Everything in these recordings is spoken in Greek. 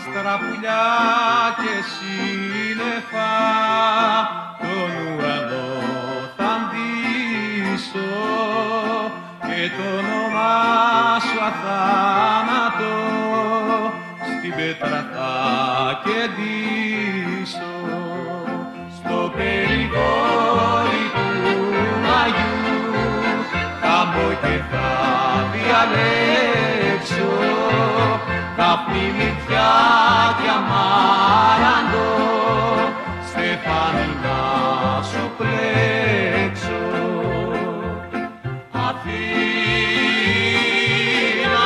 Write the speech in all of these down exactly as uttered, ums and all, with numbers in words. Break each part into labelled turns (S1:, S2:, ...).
S1: άστρα πουλιά και σύννεφα τον ουρανό θα ντύσω και το όνομά σου αθάνατο στην πέτρα θα κεντήσω. Στο περιγόρι του Αγιού θα μπω και θα διαλέξω καπνί, μυτιά και αμάραντο στεφάνι να σου πλέξω. Αθήνα,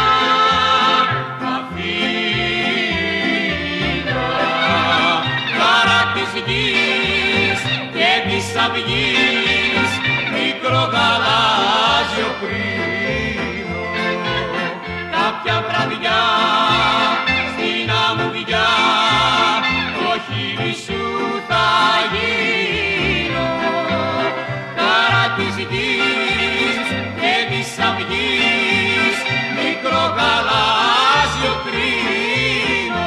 S1: Αθήνα, χαρά της γης και της αυγής, μικρό γαλάζιο κρίνο. Κάποια βραδιά στην αμμουδιά το χείλη σου θα γίνω, χαρά της γης και της αυγής, μικρό γαλάζιο κρίνο.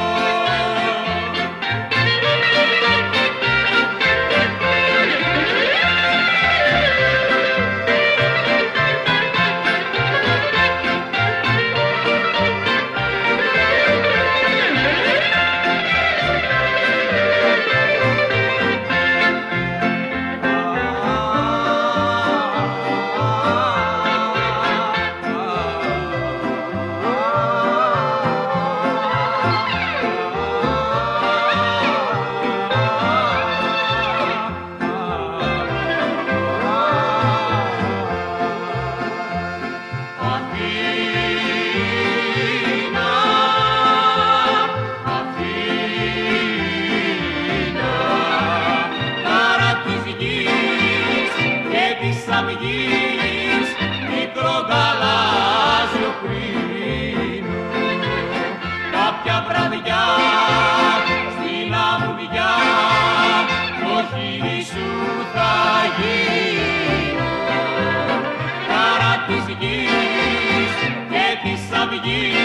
S1: Μικρό γαλάζιο κρίνο. Κάποια βραδιά στην αμμουδιά το χείλη σου θα γίνω, χαρά της γης και της αυγής.